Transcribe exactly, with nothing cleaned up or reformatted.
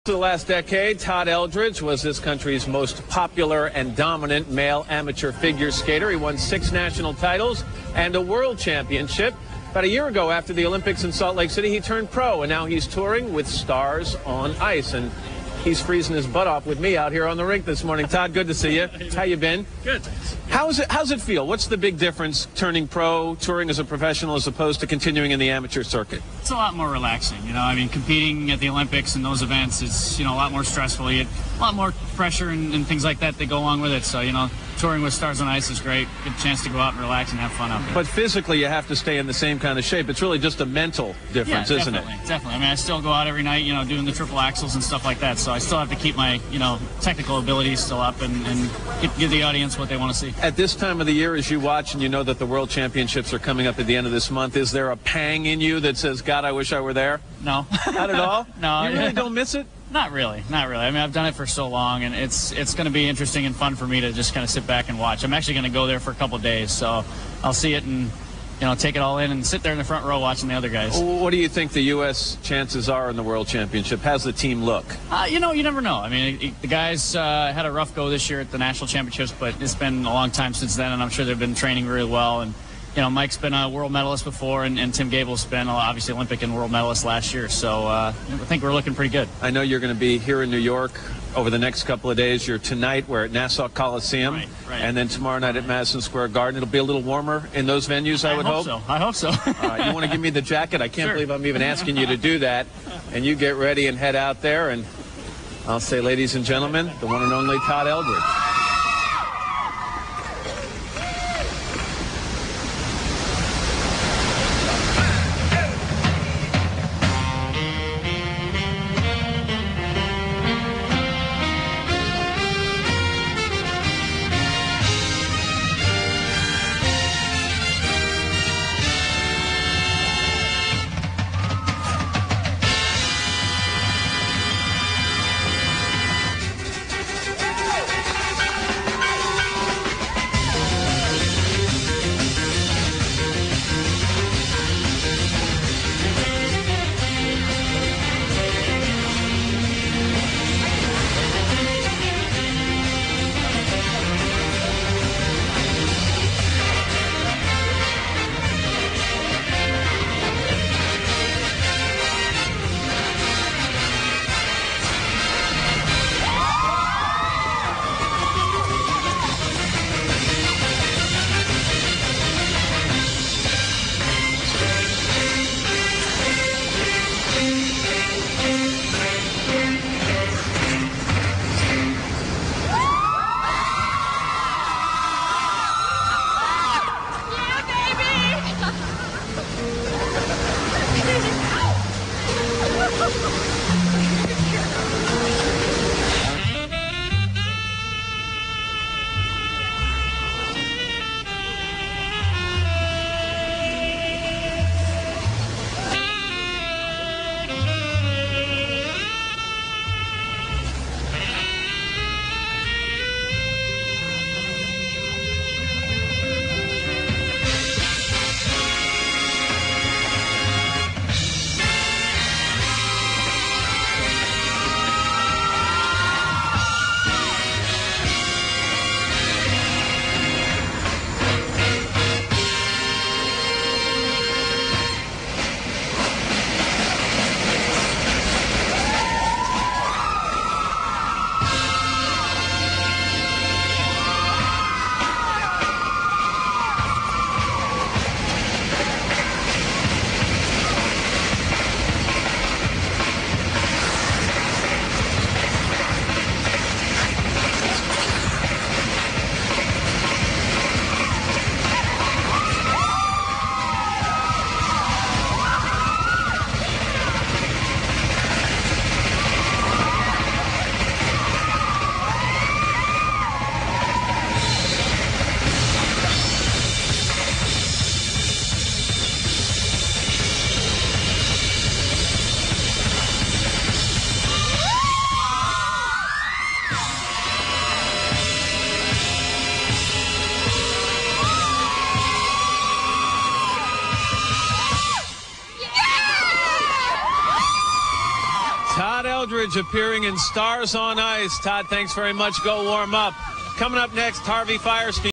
For the last decade, Todd Eldredge was this country's most popular and dominant male amateur figure skater. He won six national titles and a world championship. About a year ago, after the Olympics in Salt Lake City, he turned pro, and now he's touring with Stars on Ice. And he's freezing his butt off with me out here on the rink this morning. Todd, good to see you. How you been? Good, thanks. How's it, how's it feel? What's the big difference turning pro, touring as a professional, as opposed to continuing in the amateur circuit? It's a lot more relaxing, you know. I mean, competing at the Olympics and those events, it's, you know, a lot more stressful. You get a lot more pressure and, and things like that that go along with it. So, you know, touring with Stars on Ice is great. Good chance to go out and relax and have fun out there. But physically, you have to stay in the same kind of shape. It's really just a mental difference, yeah, isn't it? Definitely, definitely. I mean, I still go out every night, you know, doing the triple axles and stuff like that. So I still have to keep my, you know, technical abilities still up and, and give, give the audience what they want to see. At this time of the year, as you watch and you know that the World Championships are coming up at the end of this month, is there a pang in you that says, God, I wish I were there? No. Not at all? No. You really don't miss it? Not really, not really. I mean, I've done it for so long, and it's it's going to be interesting and fun for me to just kind of sit back and watch. I'm actually going to go there for a couple of days, so I'll see it and, you know, take it all in and sit there in the front row watching the other guys. What do you think the U S chances are in the World Championship? How's the team look? Uh, you know, you never know. I mean, it, the guys uh, had a rough go this year at the National Championships, but it's been a long time since then, and I'm sure they've been training really well. And you know, Mike's been a world medalist before, and, and Tim Gable's been obviously Olympic and world medalist last year. So uh, I think we're looking pretty good. I know you're going to be here in New York over the next couple of days. You're tonight, we're at Nassau Coliseum, right, right. and then tomorrow night at Madison Square Garden. It'll be a little warmer in those venues, I, I would hope. hope. So. I hope so. uh, you want to give me the jacket? I can't Sure. believe I'm even asking you to do that. And you get ready and head out there, and I'll say, ladies and gentlemen, the one and only Todd Eldredge. appearing in Stars on Ice. Todd, thanks very much. Go warm up. Coming up next, Harvey Firestein.